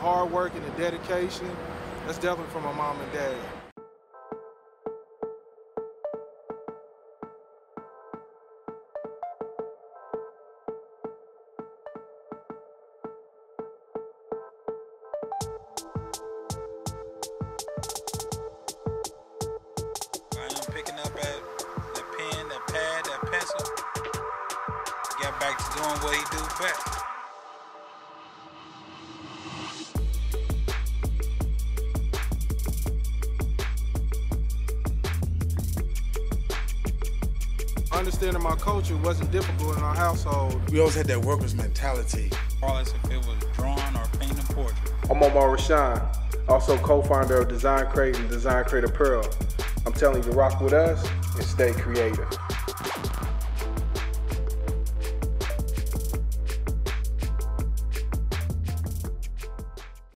hard work and the dedication, that's definitely from my mom and dad. Picking up that pen, that pad, that pencil. Got back to doing what he do best. Understanding my culture wasn't difficult in our household. We always had that worker's mentality. Regardless if it was drawing or painting a portrait. I'm Omar Rashan, also co-founder of Design Crate and Design Crate Apparel. I'm telling you to rock with us and stay creative.